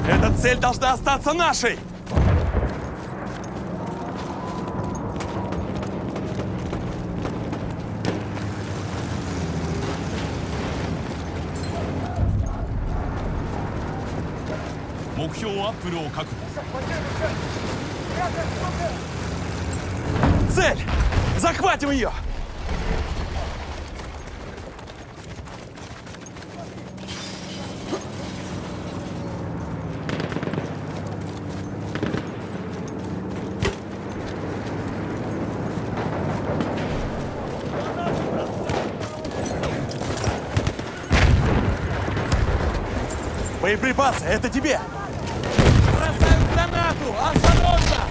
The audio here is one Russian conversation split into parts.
Эта цель должна остаться нашей! Цель! Захватим ее! Боеприпасы, это тебе! Бросаю гранату! Осторожно!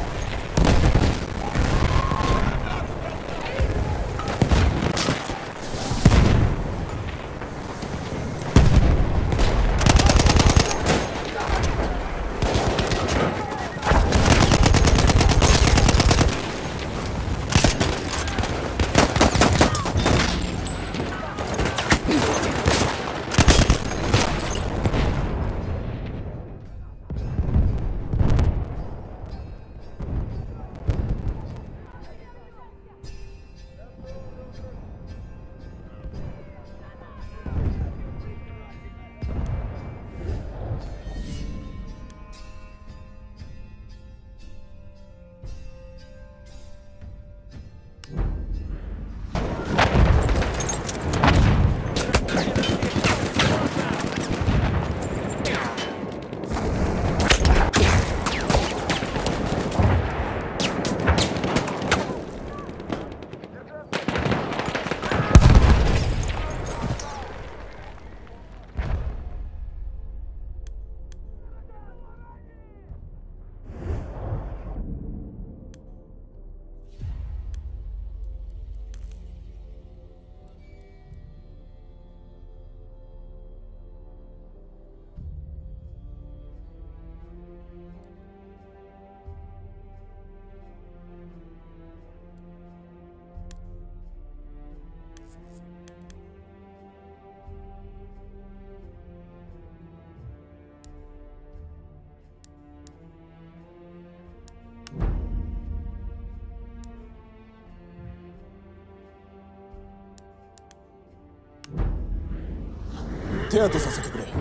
手当てさせてくれ。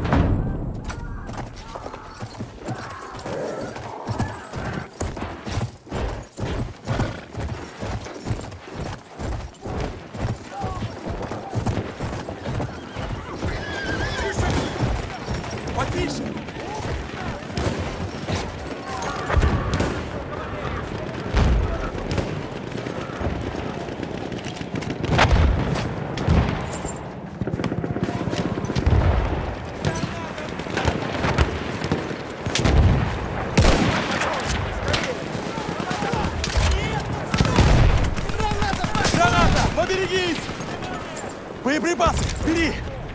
Боеприпасы! Бери!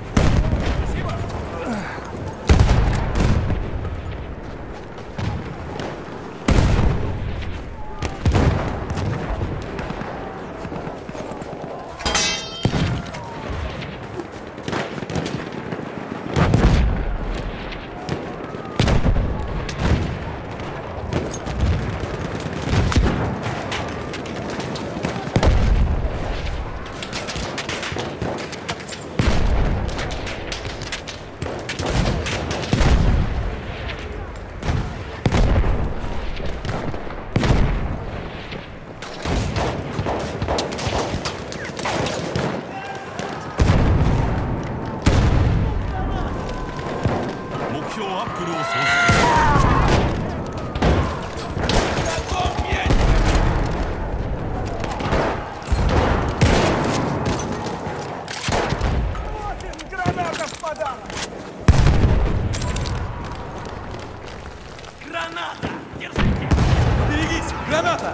Граната! Держите! Берегись! Граната!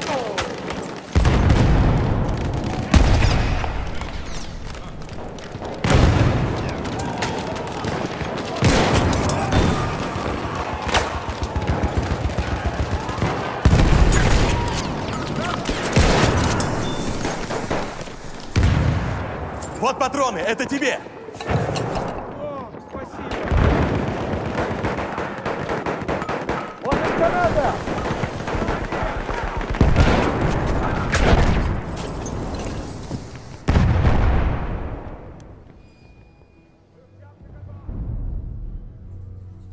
Вот патроны, это тебе! О, спасибо.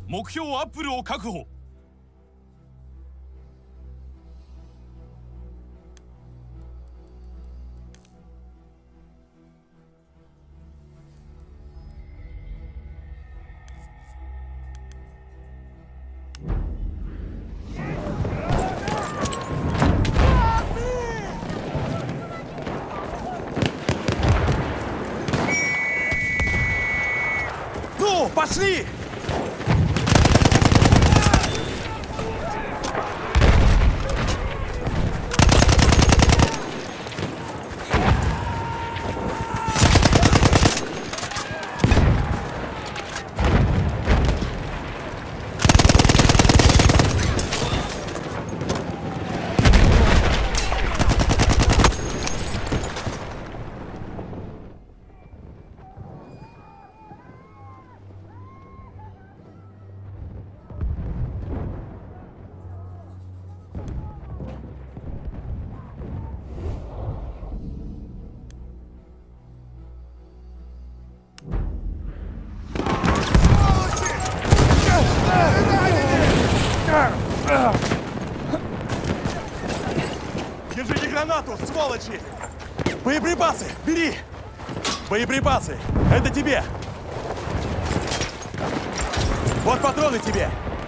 目標アップルを確保。 Ну, пошли! Держите гранату, сволочи! Боеприпасы, бери! Боеприпасы, это тебе! Вот патроны тебе!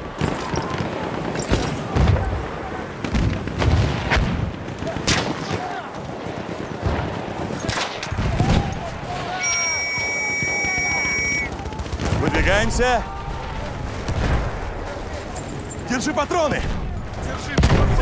Выдвигаемся! Держи патроны! Держи!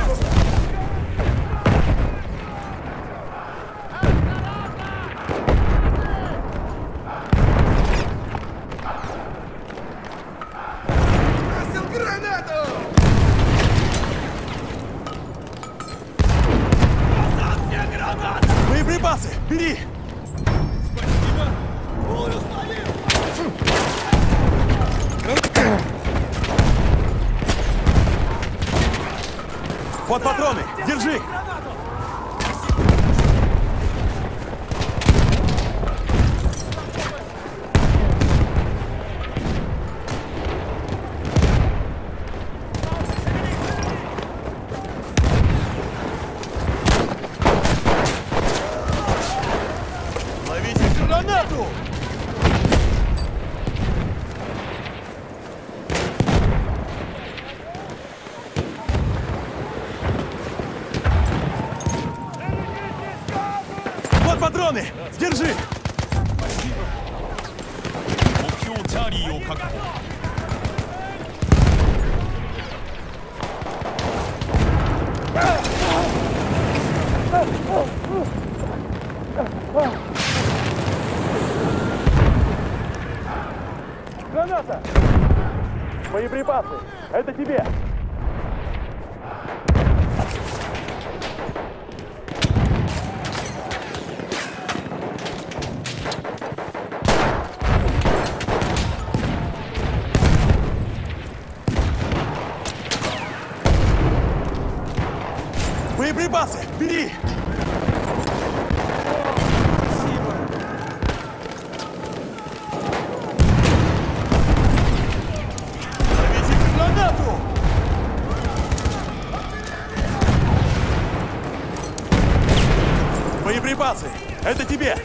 Боеприпасы! Бери! Спасибо! Полностью словил! Вот патроны! Держи! Ловите гранату! Вот патроны! Держи! Спасибо. 目標チャーリーを確保。 Граната! Боеприпасы! Это тебе! Боеприпасы! Бери! Спасибо! Ловите гранату! Боеприпасы! Это тебе!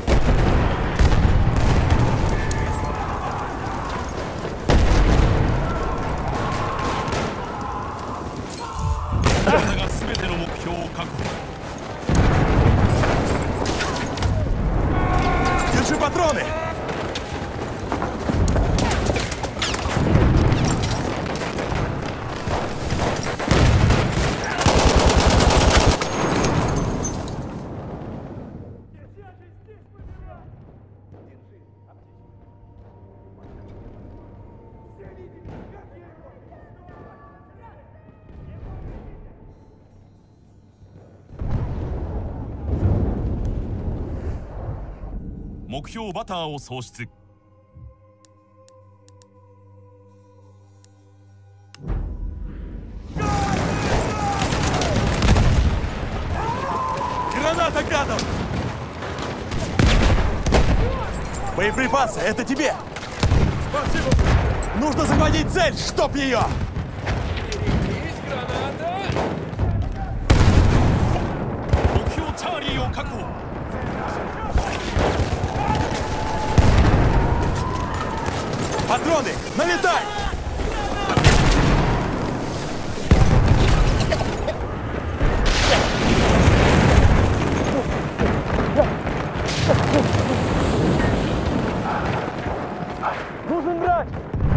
Держи патроны! 目標バターを喪失。 Граната гадов! Боеприпасы, это тебе! Спасибо! Нужно захватить цель, чтоб ее! Есть граната! 目標チャーリーを確保。 Патроны! Налетай! Нужен врач!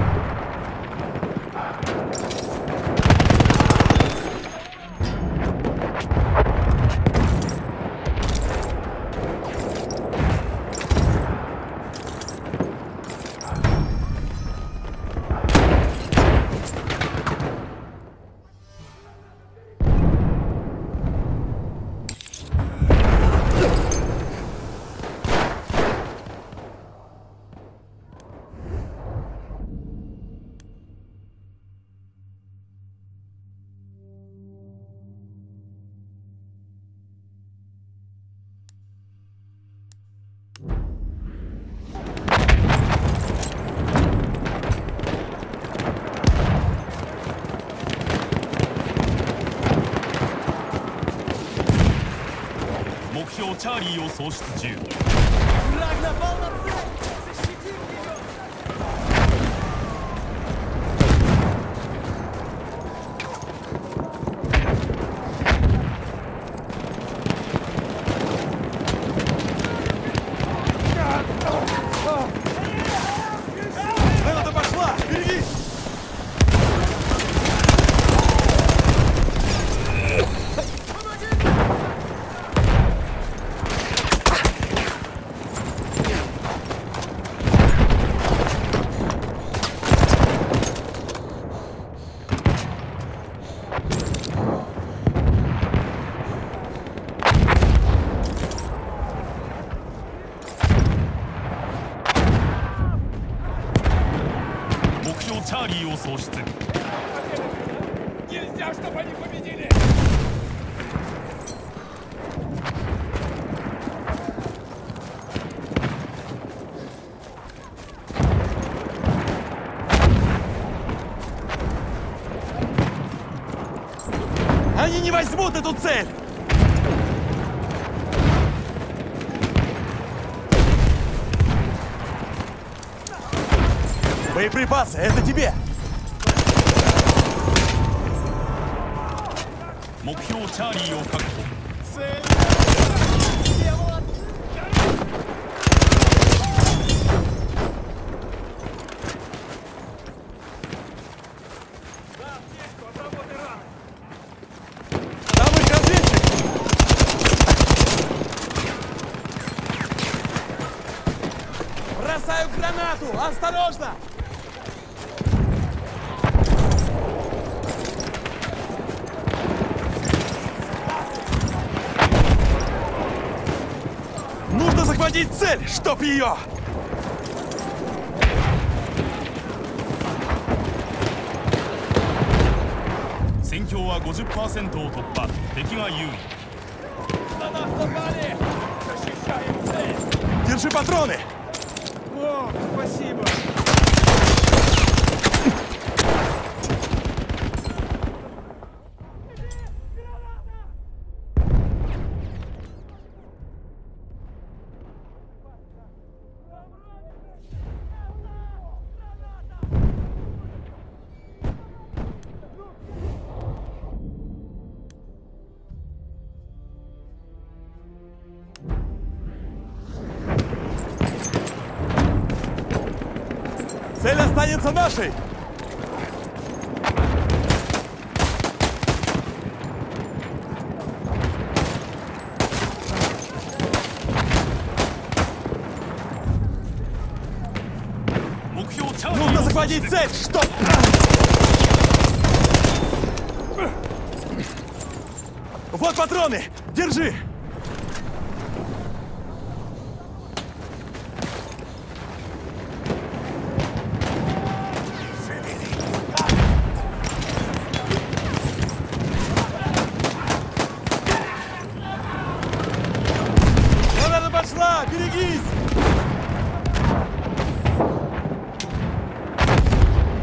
チャーリーを喪失中。 Враг напал на цель! Защитим ее! Граната пошла! Берегись! チャーリーを喪失。 Нельзя, чтобы они победили! Они не возьмут эту цель! Боеприпасы, это тебе! 目標チャーリーを確保。 Там их разведчик! Бросаю гранату! Осторожно! Нужно захватить цель, чтоб ее! 「戦況は 50% を突破。敵が優位。 На нас напали! Защищаем цель! Держи патроны! О, спасибо! Цель останется нашей! Нужно захватить цель, чтоб... Вот патроны! Держи! Граната пошла! Берегись!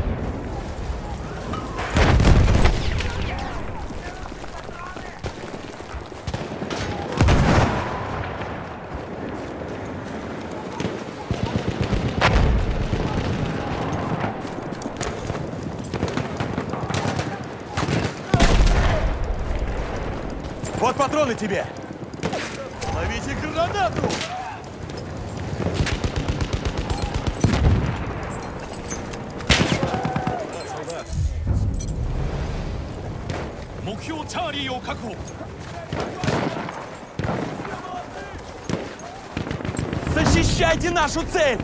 Вот патроны тебе! Ловите гранату! Солдат! 目標チャーリーを確保。 Защищайте нашу цель!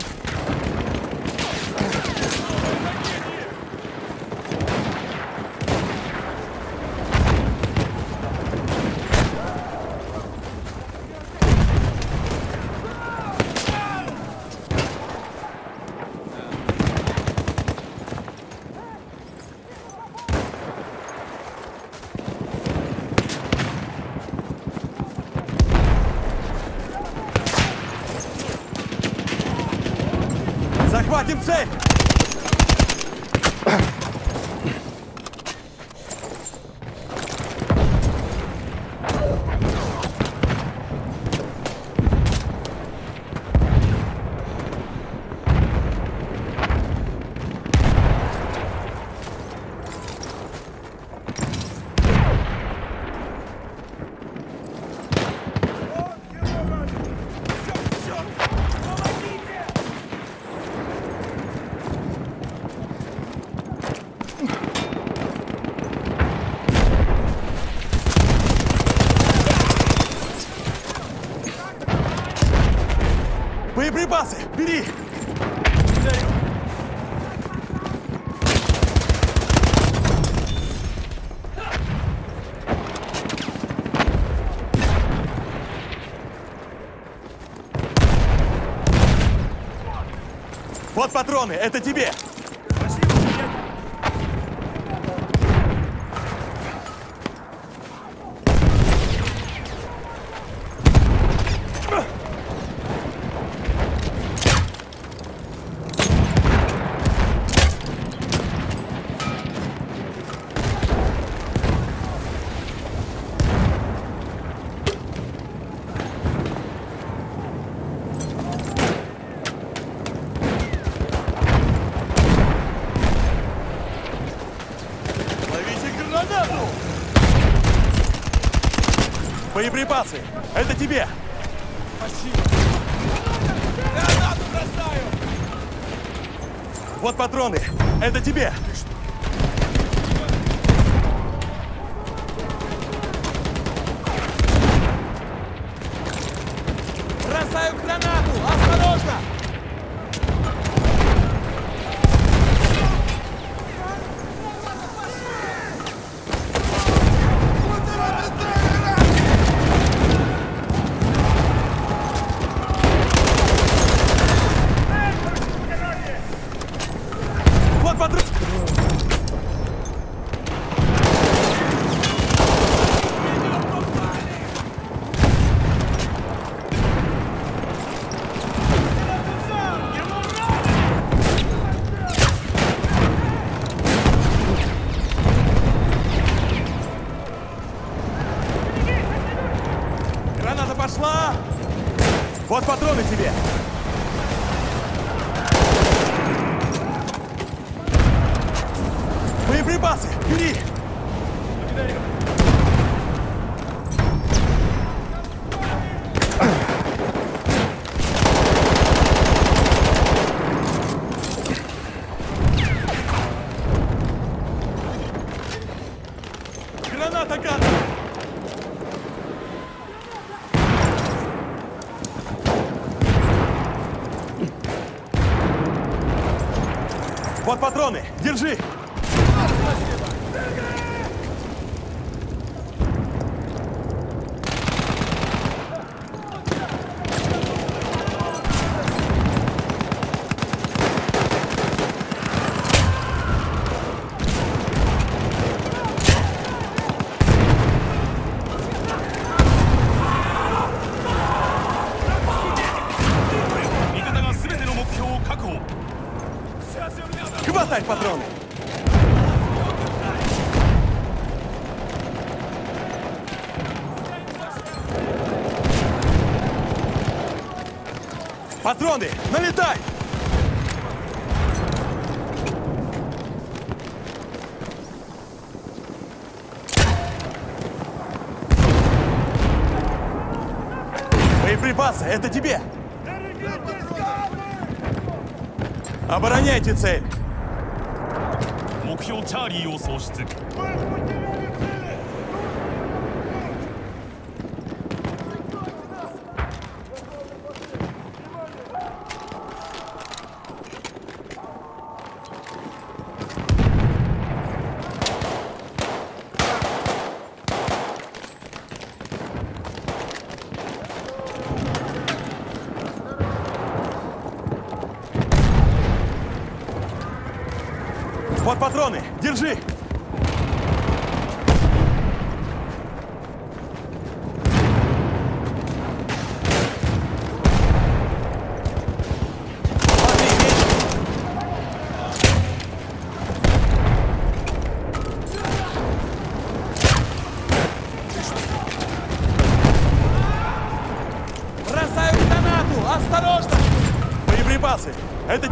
Захватим цель! Боеприпасы! Бери! Вот патроны, это тебе! Боеприпасы! Это тебе! Спасибо! Гранату бросаю! Вот патроны! Это тебе! Бросаю гранату! Осторожно! Вот патрон! Граната пошла! Вот патроны тебе! Боеприпасы! Бери! Граната, гад! Вот патроны! Держи! Хватай патроны! Патроны! Налетай! Боеприпасы, это тебе! Обороняйте цель! 目標チャーリーを喪失。 Вот патроны! Держи! Бросаю гранату! Осторожно! Боеприпасы! Это...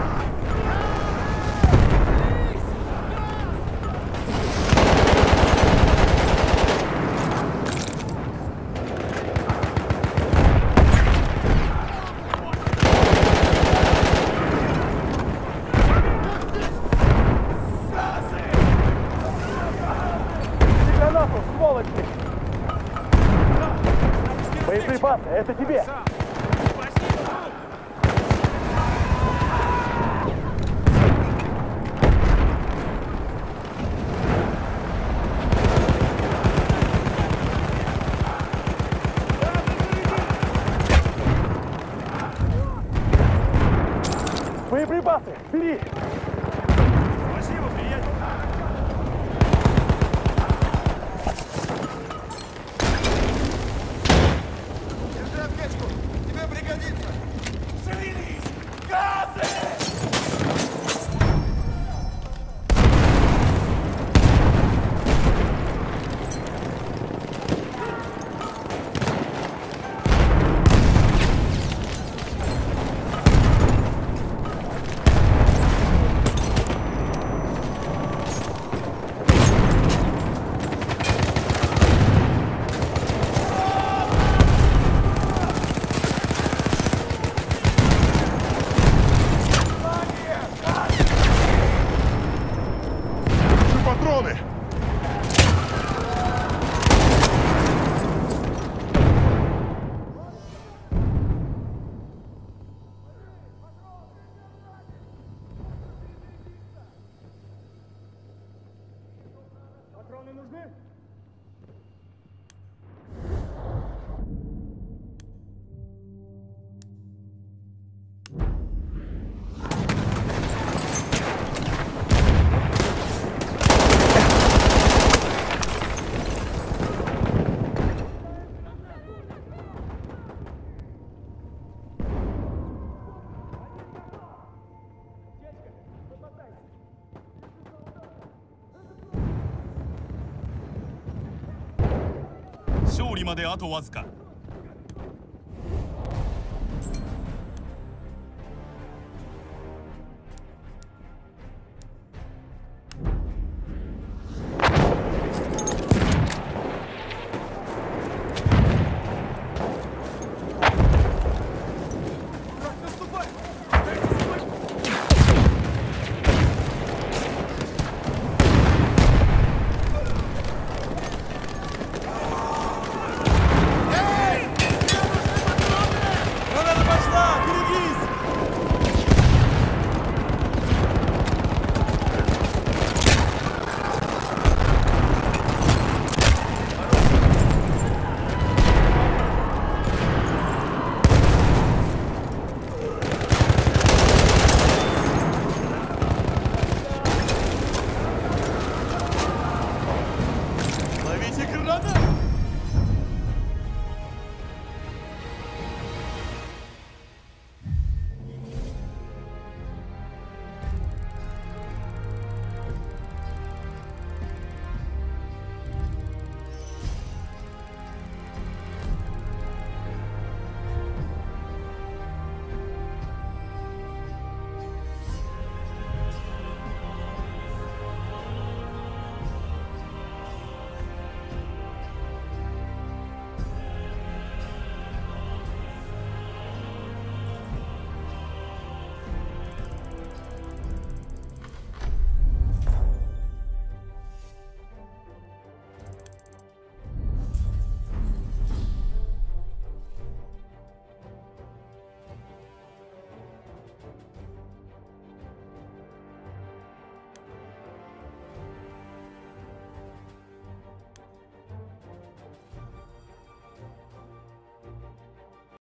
Гранату, сволочи! Боеприпасы, это тебе! Боеприпасы, бери! Спасибо, приятель! Держи аптечку, тебе пригодится! Шевелись! Газы! Патроны! Патроны нужны? 勝利まであとわずか。